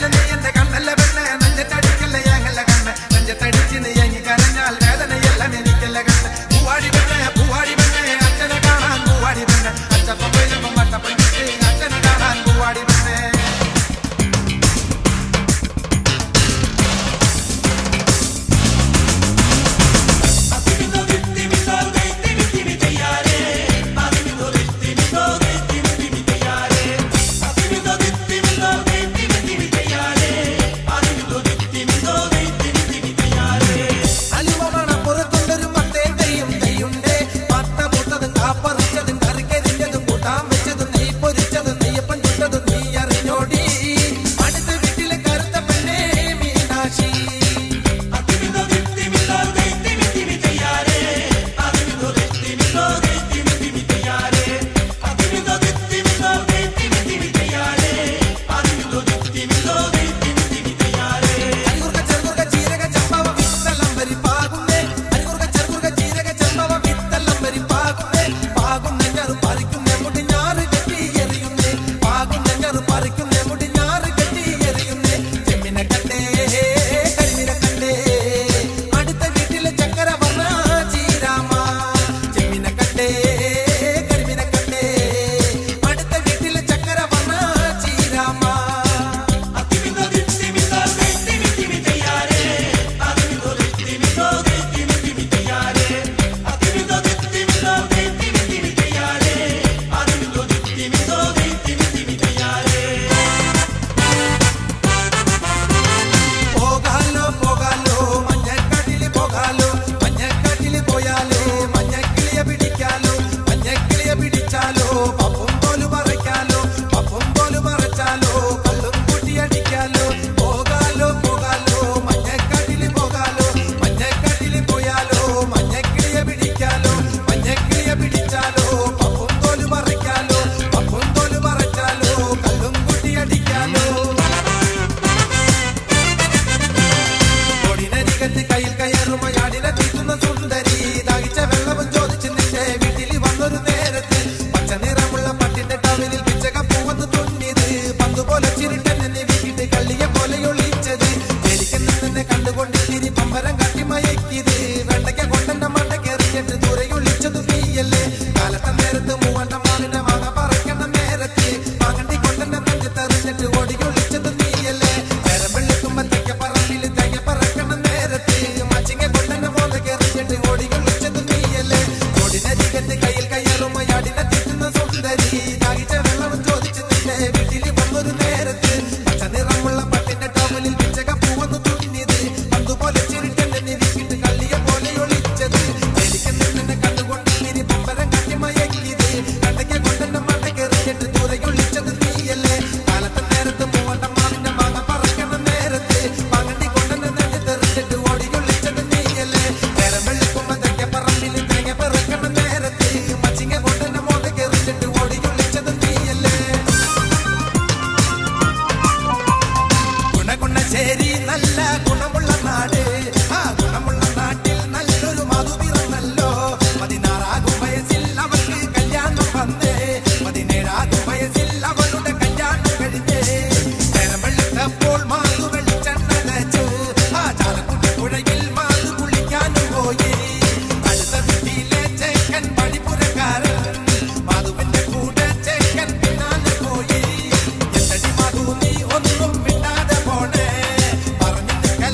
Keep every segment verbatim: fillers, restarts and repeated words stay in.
Call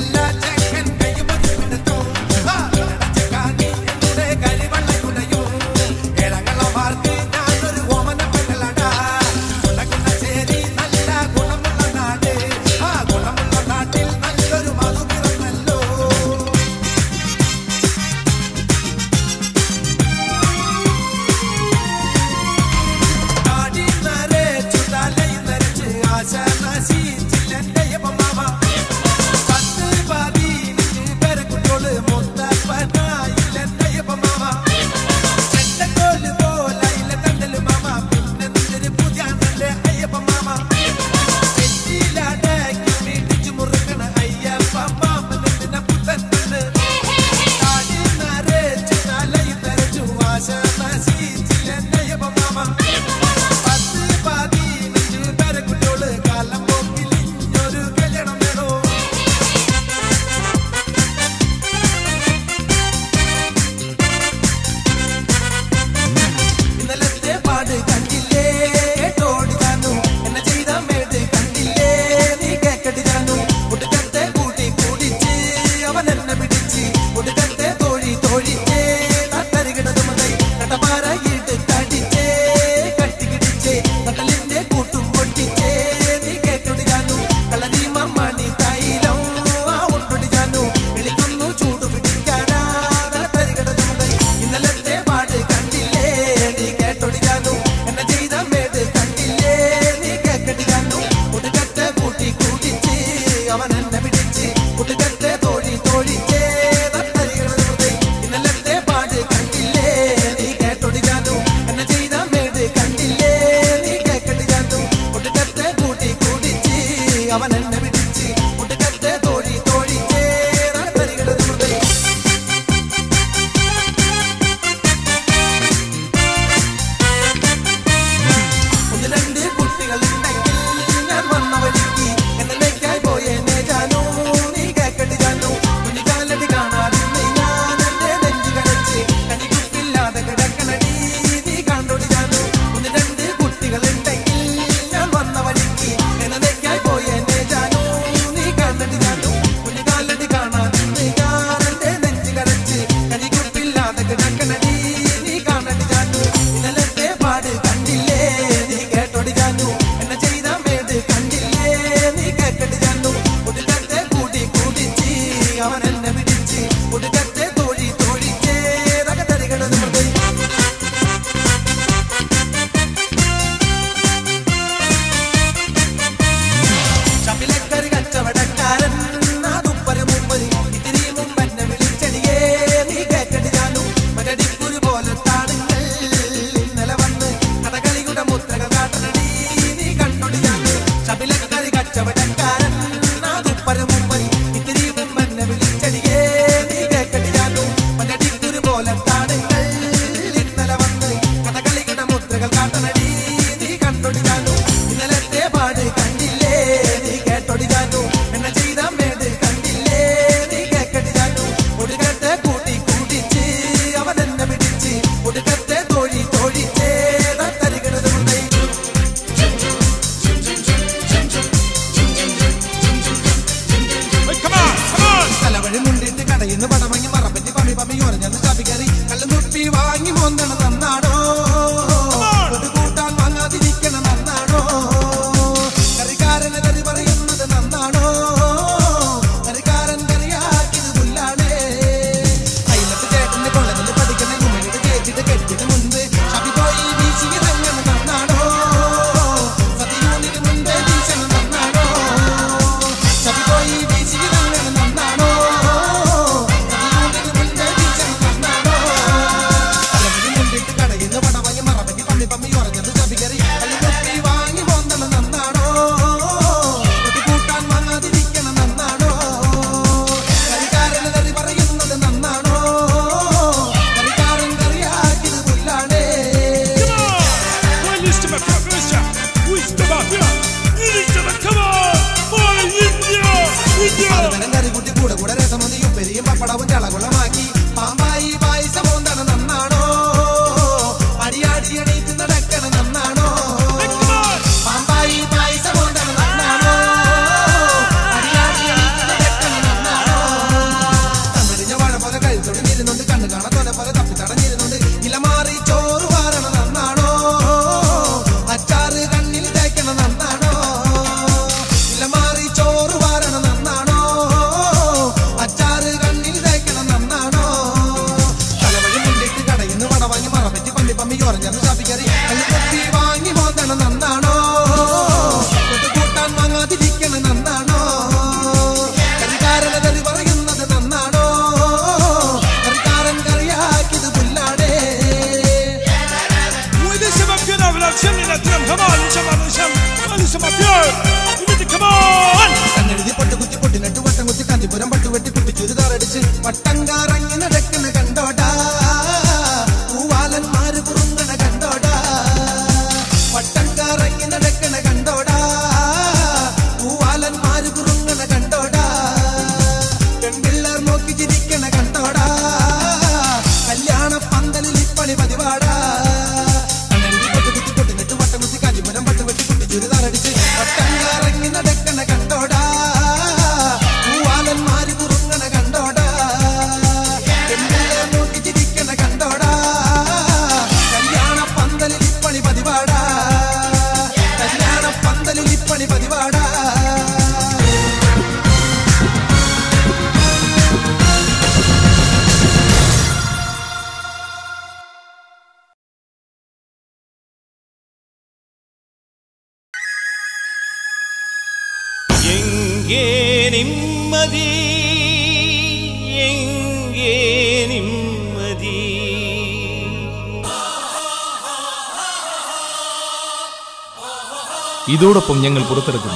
ഇതോടൊപ്പം ഞങ്ങൾ പുറത്തിറക്കുന്നു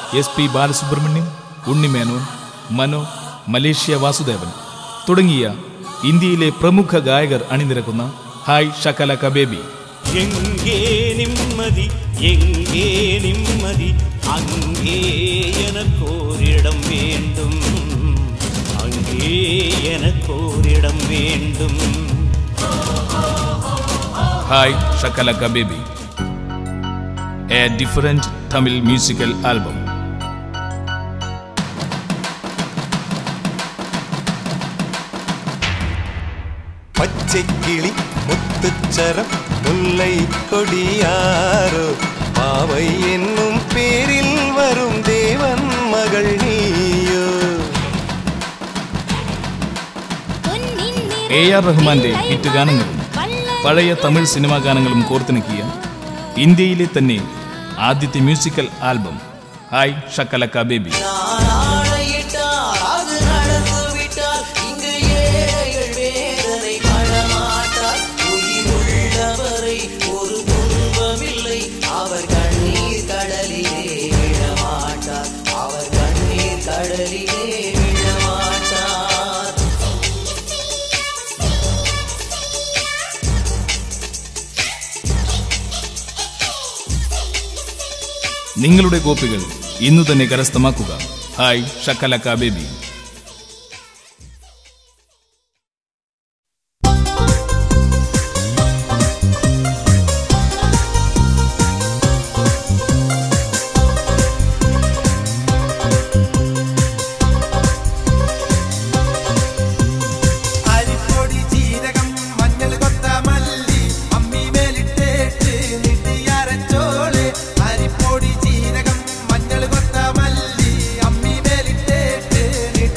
S P Balasubrahmanyam, Unni Menon, Mano, Malaysia Vasudevan തുടങ്ങിയ ഇന്ത്യയിലെ പ്രമുഖ ഗായകർ അണിനിരക്കുന്ന ഹായ് ഷക്കലക്ക ബേബി. എങ്കേ നിമ്മതി എങ്കേ നിമ്മതി അങ്ങേ എനക്കോരിടം വേണ്ടും അങ്ങേ എനക്കോരിടം വേണ്ടും. Hi Shakalaka baby, a different Tamil musical album. பச்சைக்கிளி முத்துச்சரம் முல்லை கொடியாரோ பாவை என்னும் பேரில் வரும் தேவன் மகள் நீயோ. എ ആർ റഹ്മാന്റെ ഹിറ്റ് ഗാനങ്ങളും പഴയ തമിഴ് സിനിമാ ഗാനങ്ങളും കോർത്തിണക്കിയ ഇന്ത്യയിലെ തന്നെ ആദ്യത്തെ musical album hi Shakalaka baby. നിങ്ങളുടെ കോപ്പികൾ ഇന്നു തന്നെ കരസ്ഥമാക്കുക. Hi Shakalaka baby. അരിപ്പൊടി ജീരകം മഞ്ഞൾ കൊത്ത മല്ലി അമ്മി മേലിട്ടേറ്റ്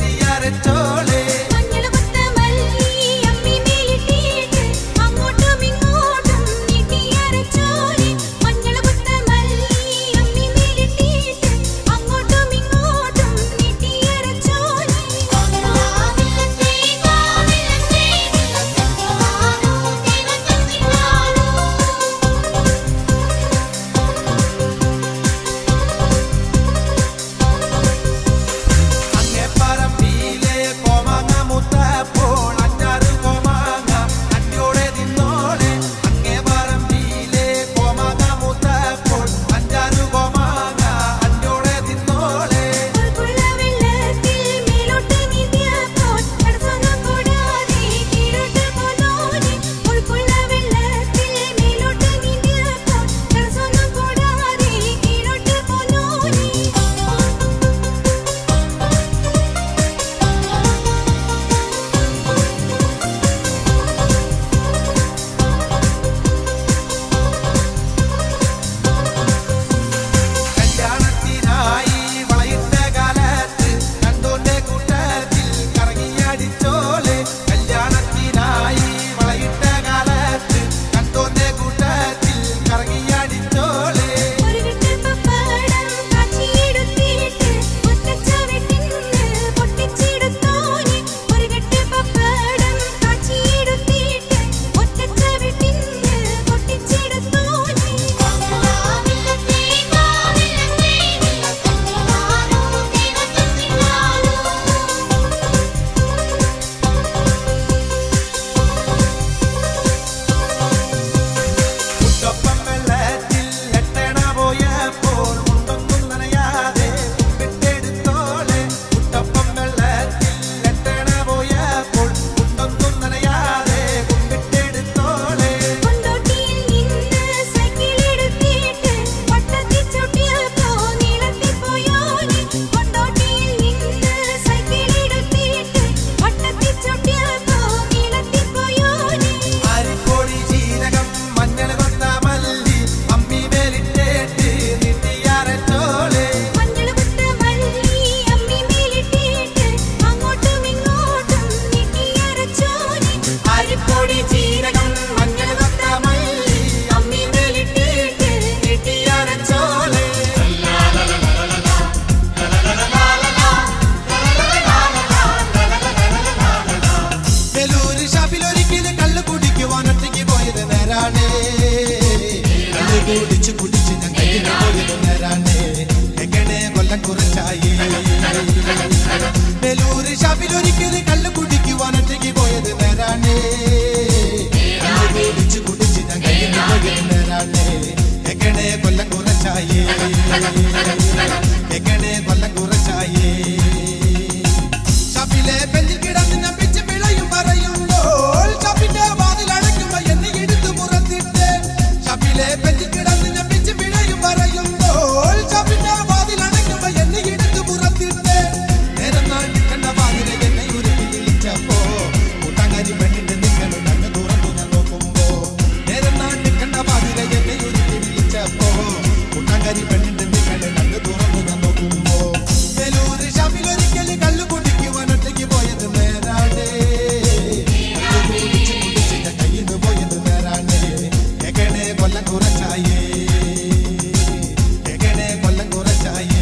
കൊല്ലം കുറച്ചായേ ഷാപ്പിലെ ബെഞ്ചിൽ കിടന്ന് ഞാൻ പിച്ച് പിളയും പറയുമ്പോൾ ഷാപ്പിന്റെ വാതിൽ അടയ്ക്കുമ്പോ എന്നെ എടുത്തു പുറത്തിട്ട് ഷാപ്പിലെ ബെഞ്ചിൽ കിടന്ന് ഞാൻ പിച്ച് പിളയും പറയുമ്പോൾ ഷാപ്പിന്റെ വാതിൽ അടയ്ക്കുമ്പോ എന്നെ എടുത്തു പുറത്തിട്ട് നേരം നാട്ടിൽ കണ്ട വാതിലെ എന്നെ ഉരുട്ടി വിളിച്ചപ്പോ കൂട്ടാങ്കാരി പെണ്ണിന്റെ നിങ്ങളും കണ്ണ് തുറന്നു ഞാൻ നോക്കുമ്പോ നേരം നാട്ടിൽ കണ്ട വാതിലെ എന്നെ ഉരുട്ടി വിളിച്ചപ്പോ കൂട്ടാങ്കാരി പെണ്ണിന്റെ നിങ്ങളും കണ്ണ് തുറന്നു ഞാൻ നോക്കുമ്പോ വേലൂര് ഷാപ്പിലൊരിക്കല് കള്ളു കുടിക്കുവാൻ ഒറ്റയ്ക്ക് പോയത് നേരാണേ കുടിച്ച് കുടിച്ചിന്റെ കയ്യിന്ന് പോയത് നേരാണേ കേക്കണേ കൊല്ലം കുറച്ചായേ കേക്കണേ കൊല്ലം കുറച്ചായേ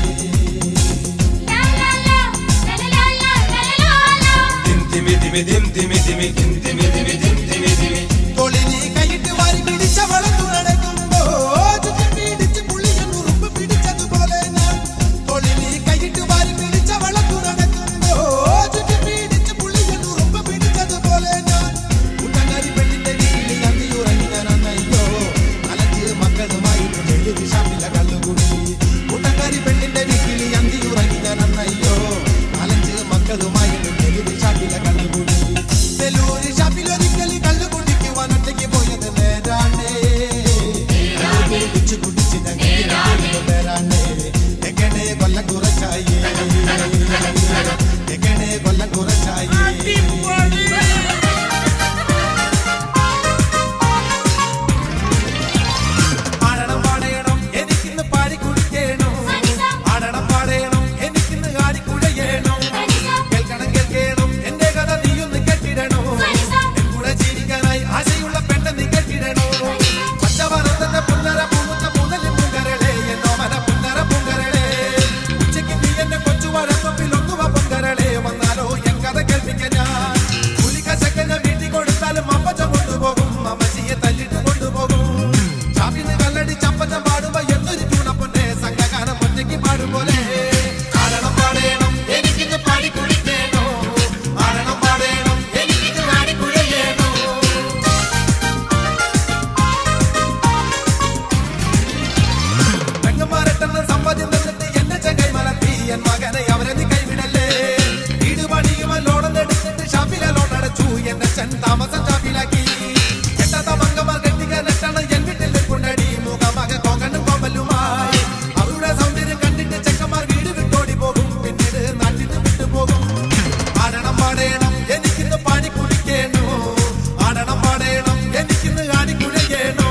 തൊളിനി കൈയിട്ട് വാരി പിടിച്ചവളെ തുണടക്കുമ്പോ ചുറ്റി പിടിച്ച് പുള്ളിയൻ ഉറുമ്പ് പിടിച്ചതുപോലെ ഞാൻ തൊളിനി കൈയിട്ട് വാരി പിടിച്ചവളെ തുണടക്കുമ്പോ ചുറ്റി പിടിച്ച് പുള്ളിയൻ ഉറുമ്പ് പിടിച്ചതുപോലെ ഞാൻ കൂട്ടാങ്കാരി പെണ്ണിന്റെ വീട്ടിൽ അന്തി ഉറങ്ങി ഞാൻ അന്നയ്യോ അലഞ്ച് മക്കളുമായിട്ട് ഡെലിവറി ഷാപ്പിലെ കള്ളുകുടി കൂട്ടാങ്കാരി പെണ്ണിന്റെ വീട്ടിൽ അന്തി ഉറങ്ങി ഞാൻ അന്നയ്യോ അലഞ്ച് മക്കളുമായിട്ട് ഡെലിവറി ഷാപ്പിലെ കള്ളുകുടി വെലൂര് ഷാപ്പിലൊരിക്കല് കള്ളു കുടിക്കുവാൻ ഒറ്റയ്ക്ക് പോയത് നേരാണേ കുടിച്ച് കുടിച്ചിന്റെ നേരാണേ എങ്ങനെ കൊല്ലം കുറച്ചായേ എങ്ങനെ കൊല്ലം കുറച്ചായേ ആടണം പാടയണം എനിക്കിന്ന് പാടി കുടിക്കണം ആടണം പാടയണം എനിക്കിന്ന് ആടി കുഴയണം കേൾക്കണം കേൾക്കണം എന്റെ കഥ നീയൊന്ന് കെട്ടിടണോ എൻ കൂടെ ജീവിക്കാനായി ആശയുള്ള പെണ്ണ നീ കെട്ടിടണോ പച്ചവറത്തിന്റെ പുന്നര പൂമുത്ത മുതലി പൂങ്കരളെ എന്നോ മന പുന്നര പൂങ്കരളെ ഉച്ചയ്ക്ക് നീ എന്റെ കൊച്ചു വഴക്കൊപ്പിൽ ഒന്നുവ പൊങ്കരളെ വന്നാലോ എൻ കഥ കേൾപ്പിക്കാൻ ഞാൻ പുലിക്കശക്കന്നെ വീട്ടിൽ കൊടുത്താലും അപ്പച്ച കൊണ്ടുപോകും അമ്മച്ചിയെ തല്ലിട്ട് കൊണ്ടുപോകും ഷാപ്പിന്ന് കല്ലടി ചപ്പച്ച പാടുമ്പോ എന്തൊരു ചൂണപ്പൊന്നെ സംഘഗാനം ഒറ്റയ്ക്ക് പാടുപോലെ ആടണം പാടേണം എനിക്കിന്ന് പാടി കുടിക്കേണോ ആടണം പാടേണം എനിക്കിന്ന് ആടി കുഴയേണോ പെങ്ങന്മാരെട്ടെന്ന് സമ്പാദ്യം തന്നിട്ട് എന്റെ ചെങ്ങൈ മലർത്തി എൻ മകനെ അവരെ നീ കൈവിടല്ലേ വീട് പണിയുമോ ലോണെന്ന് എടുത്തിട്ട് ഷാപ്പിലെ ലോൺ അടച്ചു എന്റെ ചെൻ താമസം ഷാപ്പിലാക്കി എട്ടാത്ത മങ്കമാർ കെട്ടിക്കാനെട്ടാണ് എൻ വീട്ടിൽ കൊണ്ടടി മുഖമക കോങ്കണ്ണും കോമ്പലുമായി അവരുടെ സൗന്ദര്യം കണ്ടിട്ട് ചെക്കന്മാർ വീട് വിട്ടോടി പോകും പിന്നീട് നാട്ടിൽ വിട്ടുപോകും ആടണം പാടേണം എനിക്കിന്ന് പാടി കുടിക്കേണോ ആടണം പാടേണം എനിക്കിന്ന് ആടി കുഴയേണോ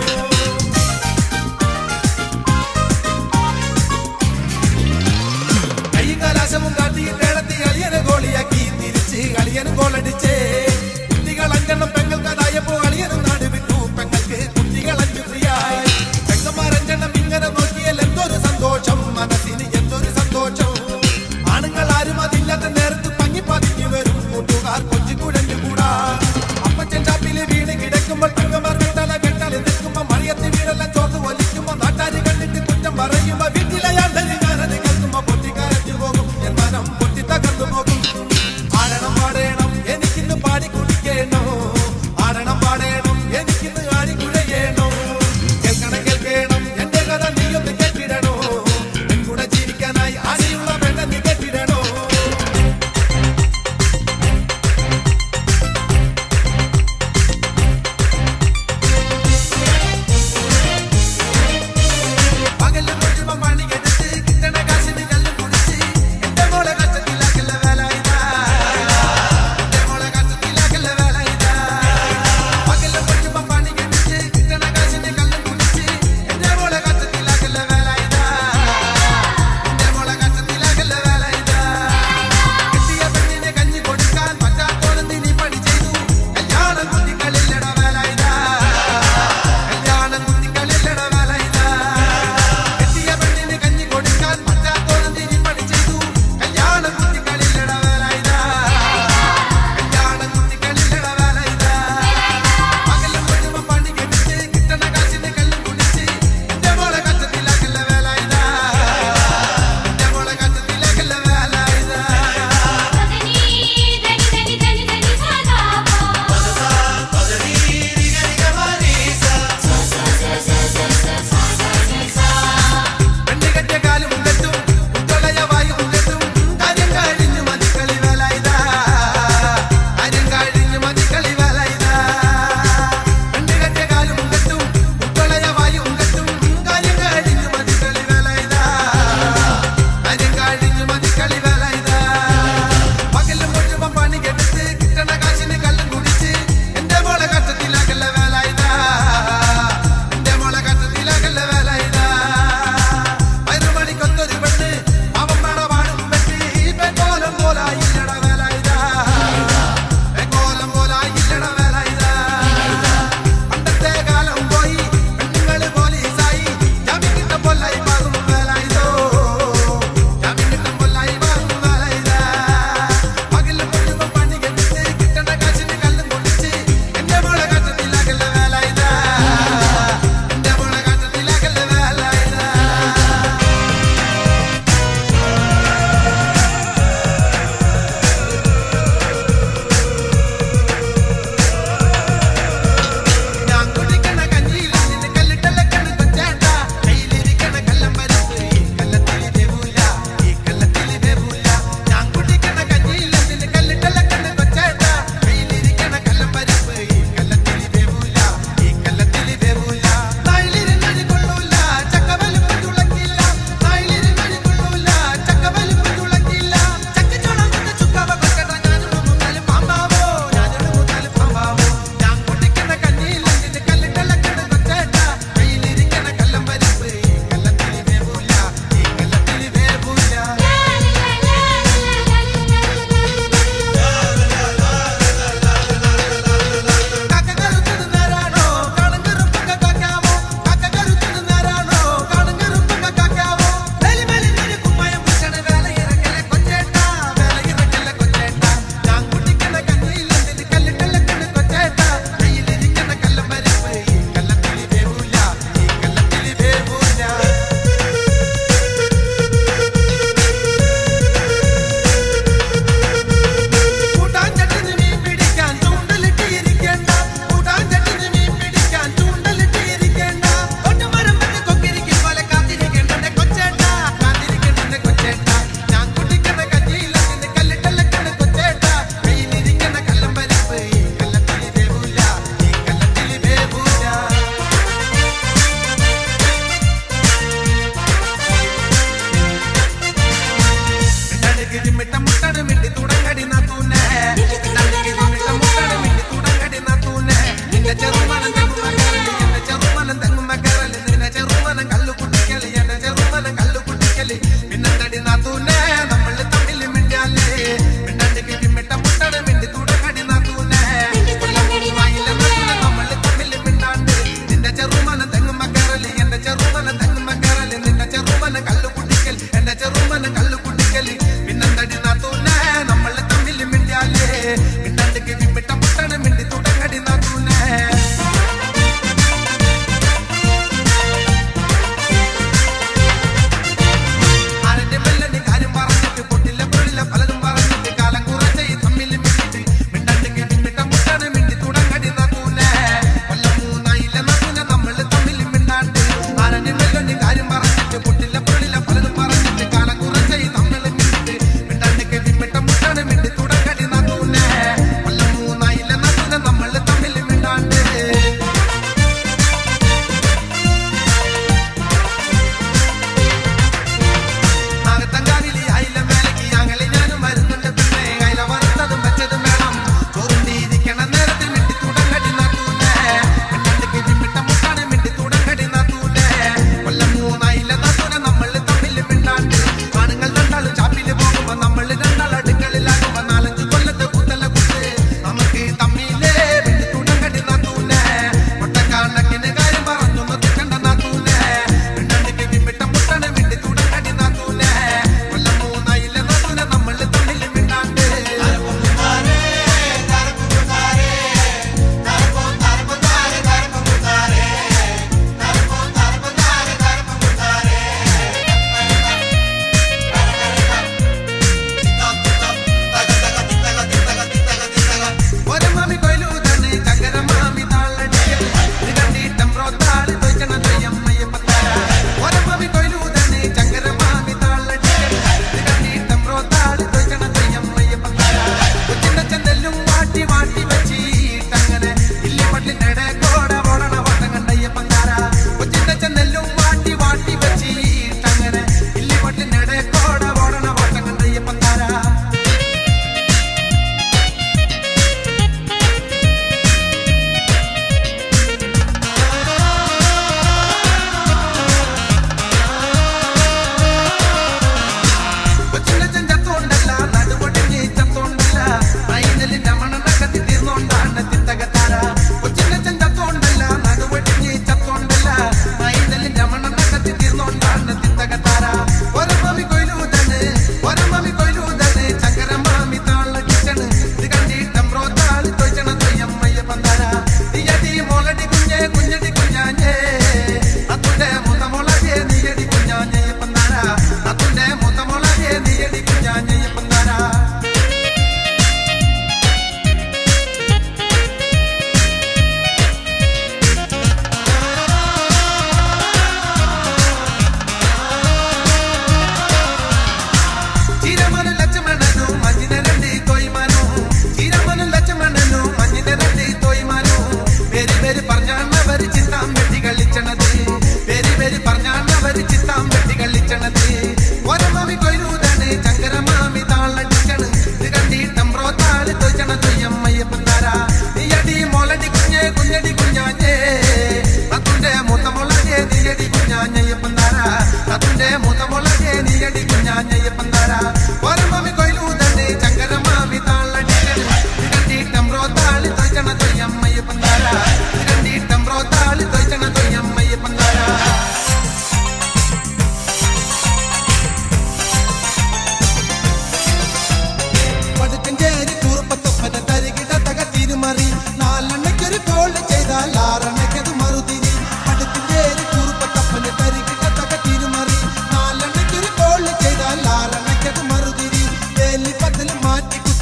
കൈയും കലാശവും കാട്ടിയിട്ട് ഇടത്തി അളിയനെ ഗോളിയാക്കി തിരിച്ച് അളിയനും ഗോളടിച്ചേ കുട്ടികൾ അഞ്ചെണ്ണം പെങ്ങൾക്കതായപ്പോ അളിയനും നാട് വിട്ടു പെങ്ങൾക്ക് കുട്ടികൾ അഞ്ചു ഫ്രീയായി പെങ്ങന്മാരഞ്ചെണ്ണം ഇങ്ങനെ നോക്കിയാൽ എന്തൊരു സന്തോഷം മനസ്സിന് എന്തൊരു സന്തോഷം ആണുങ്ങൾ ആരും അതില്ലാത്ത നേരത്ത് പങ്ങി പതിഞ്ഞു വരും കൂട്ടുകാർ കൊച്ചു കുഴഞ്ഞു കൂടാ അപ്പച്ചൻ ഷാപ്പില് വീണ് കിടക്കുമ്പോൾ പെങ്ങന്മാർ കെട്ടാല കെട്ടാലെ നിൽക്കുമ്പോ മറിയത്ത് വീടെല്ലാം ചോർന്ന് വലിക്കുമ്പോ നാട്ടാര് കണ്ടിട്ട് കുറ്റം പറയുമ്പോ വീട്ടിലെ ഞാനത് കേൾക്കുമ്പോ പൊട്ടിക്കരഞ്ഞു പോകും എൻ മനം പൊട്ടി തകർന്നു പോകും ആടണം പാടേണം എനിക്കിന്ന് പാടി കുടിക്കേണോ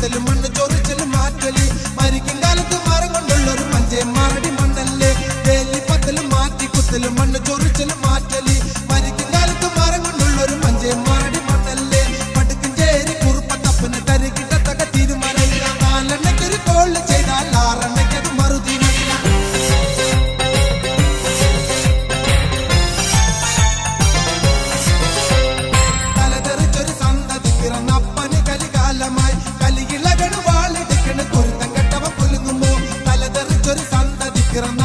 കുത്തലും മണ്ണ് ചൊറിച്ചലും മാറ്റലി മരിക്കും കാലത്ത് മരം കൊണ്ടുള്ളൊരു മഞ്ചേ മറടി മണ്ണല്ലേ വേലിപ്പത്തലും മാറ്റി കുത്തലും മണ്ണ് ചൊറിച്ചലും മാറ്റലി മരിക്കും കാലത്ത് മരം കൊണ്ടുള്ളൊരു മഞ്ചേ മറടി മണ്ണല്ലേ പടുക്കും ചേരി കുറുപ്പത്തപ്പന് തരികിട്ട തക തീരുമാനമില്ല നാലെണ്ണയ്ക്കൊരു കോള് ചെയ്താൽ ആറെണ്ണയ്ക്കത് മറുതിരില്ല തലതെറിച്ചൊരു സന്തതി പിറന്നപ്പന് കലികാലമായി കലിയിളകണ് വാളിടിക്കണ് കുരുത്തം കെട്ടവ കുലുങ്ങുമ്പോ തലതെറിച്ചൊരു സന്തതി പിറന്ന